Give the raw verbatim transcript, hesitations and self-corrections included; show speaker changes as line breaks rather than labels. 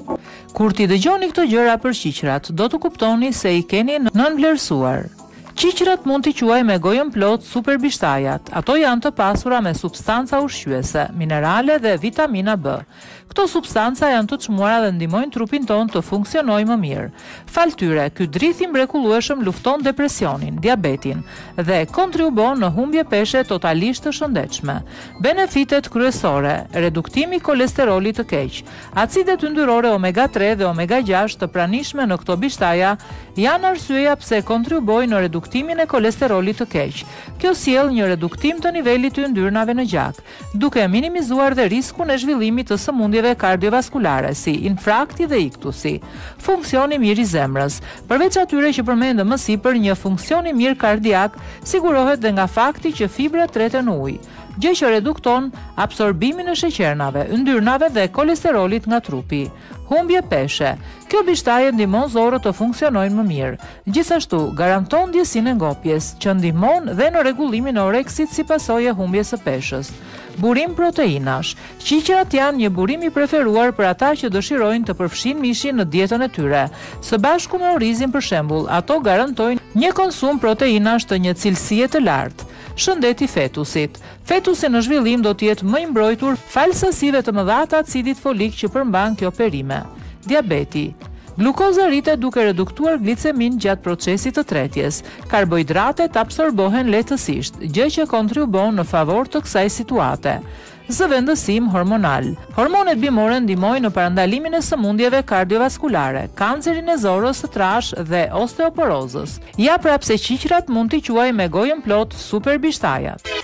Kur ti dëgjoni këto gjëra për qiqrat, do të kuptoni se i keni nënvlerësuar. Qiqrat mund t'i quaj me gojën plot superbishtajat. Ato janë të pasura me substanca ushqyese, minerale dhe vitamina B. Këto substanca janë të çmuara dhe ndihmojnë trupin ton të funksionojë më mirë. Fal tyre, ky drithi mrekullueshëm lufton depresionin, diabetin dhe kontribuon në humbje peshe totalisht të shëndetshme. Benefitet kryesore: reduktimi i kolesterolit të keq. Acidet yndyrore omega tre dhe omega gjashtë të pranishme në këto bishtaja janë arsyeja pse kontribuojnë në reduktimin e kolesterolit të keq. Kjo sjell një reduktim të nivelit të yndyrnave në gjak, duke minimizuar dhe riskun e zhvillimit të sëmundjeve kardiovaskulare si infarkti dhe iktusi. Funksioni mirë i zemrës. Përveç atyre që përmendëm më sipër, një funksion i mirë kardiak sigurohet dhe nga fakti që fibrat treten ujë, gjë që redukton absorbimin e sheqernave, yndyrnave dhe kolesterolit nga trupi. Humbje peshe. Kjo bishtaje ndihmon zorët të funksionojnë më mirë. Gjithashtu, garanton ndjesinë e ngopjes, që ndihmon dhe në rregullimin e oreksit si pasojë e humbjes së peshës. Burim proteinash. Qiqrat janë një burim i preferuar për ata që dëshirojnë të përfshin mishin në dietën e tyre. Së bashku me orizin për shembull, ato garantojnë një konsum proteinash të një cilësie të lartë. Shëndeti fetusit. Fetusi në zhvillim do të jetë më i mbrojtur fal sasive të mëdha të acidit folik që përmban kjo perime. Diabeti. Glukoza rritet duke reduktuar glicemin gjatë procesit të tretjes. Karbohidratet absorbohen lehtësisht, gjë që kontribuon në favor të kësaj situate. Zëvendësim hormonal. Hormonet bimore ndihmojnë në parandalimin e sëmundjeve kardiovaskulare, kancerin e zorës së trash dhe osteoporozës. Ja pra pse qiqrat mund t'i quaj me gojën plot superbishtajat.